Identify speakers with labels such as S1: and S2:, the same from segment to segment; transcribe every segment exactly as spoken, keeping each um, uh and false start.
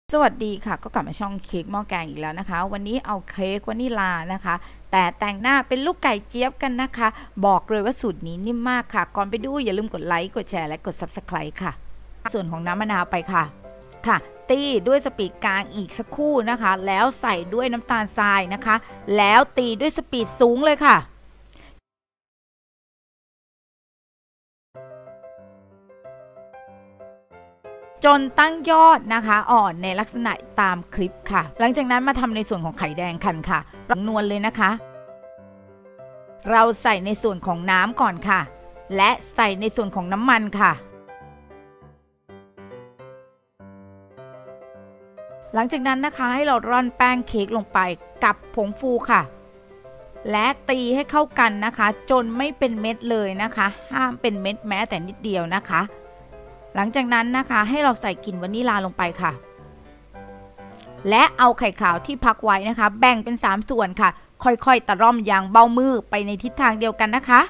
S1: สวัสดีค่ะก็กลับมาช่องเค้กหม้อแกงอีกแล้วนะคะวันนี้เอาเค้กวานิลานะคะแต่แต่งหน้าเป็นลูกไก่เจี๊ยบกันนะคะบอกเลยว่าสูตรนี้นิ่มมากค่ะก่อนไปดูอย่าลืมกดไลค์กดแชร์และกด ซับสไครบ์ ค่ะส่วนของน้ำมะนาวไปค่ะค่ะตีด้วยสปีดกลางอีกสักครู่นะคะแล้วใส่ด้วยน้ำตาลทรายนะคะแล้วตีด้วยสปีดสูงเลยค่ะจนตั้งยอดนะคะอ่อนในลักษณะตามคลิปค่ะหลังจากนั้นมาทำในส่วนของไข่แดงกันค่ะนวลเลยนะคะเราใส่ในส่วนของน้ำก่อนค่ะและใส่ในส่วนของน้ำมันค่ะหลังจากนั้นนะคะให้เราร่อนแป้งเค้กลงไปกับผงฟูค่ะและตีให้เข้ากันนะคะจนไม่เป็นเม็ดเลยนะคะห้ามเป็นเม็ดแม้แต่นิดเดียวนะคะหลังจากนั้นนะคะให้เราใส่กลิ่นวานิลาลงไปค่ะและเอาไข่ขาวที่พักไว้นะคะแบ่งเป็นสามส่วนค่ะค่อยๆตะร่อมอย่างเบามือไปในทิศทางเดียวกันนะคะ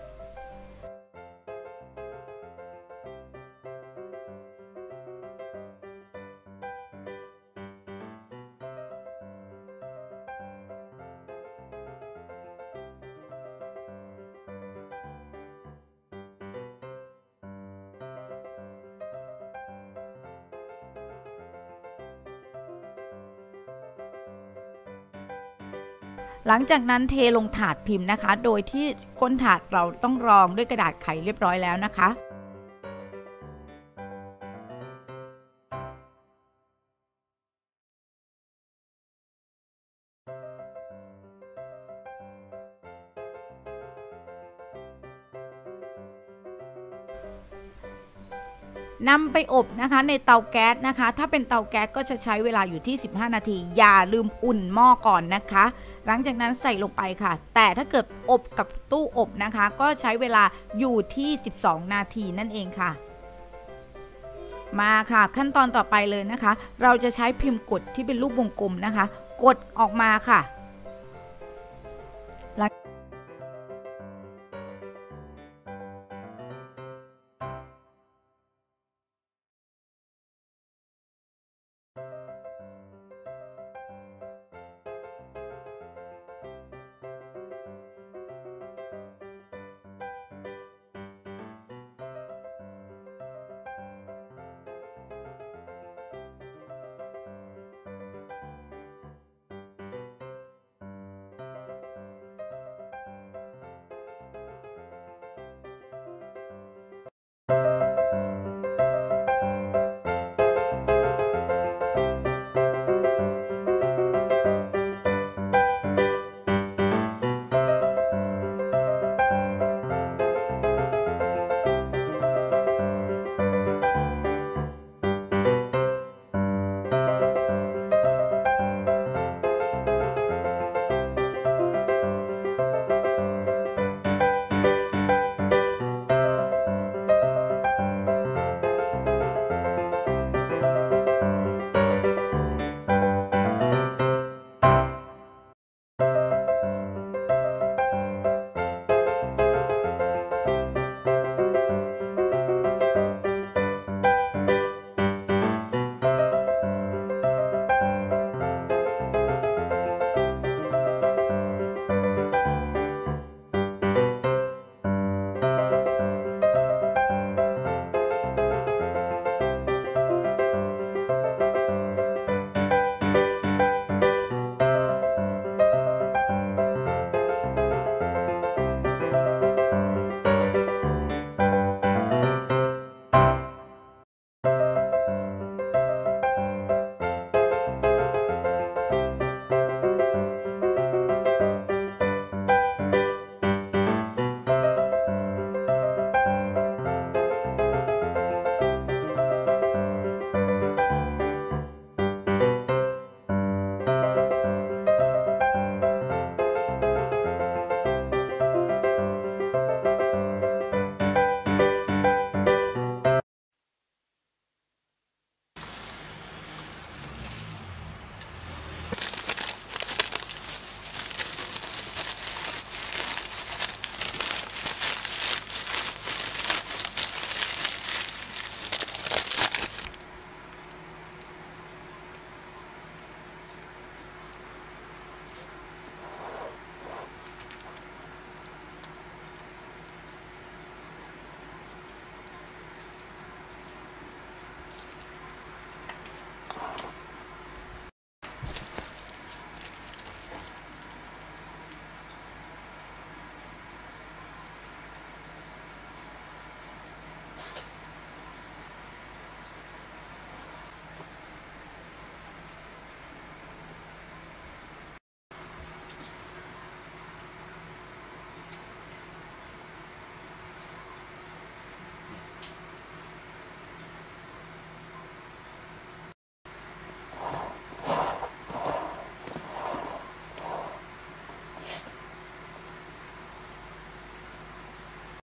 S1: หลังจากนั้นเทลงถาดพิมพ์นะคะโดยที่ก้นถาดเราต้องรองด้วยกระดาษไขเรียบร้อยแล้วนะคะนำไปอบนะคะในเตาแก๊สนะคะถ้าเป็นเตาแก๊สก็จะใช้เวลาอยู่ที่สิบห้านาทีอย่าลืมอุ่นหม้อก่อนนะคะหลังจากนั้นใส่ลงไปค่ะแต่ถ้าเกิดอบกับตู้อบนะคะก็ใช้เวลาอยู่ที่สิบสองนาทีนั่นเองค่ะมาค่ะขั้นตอนต่อไปเลยนะคะเราจะใช้พิมพ์กดที่เป็นรูปวงกลมนะคะกดออกมาค่ะ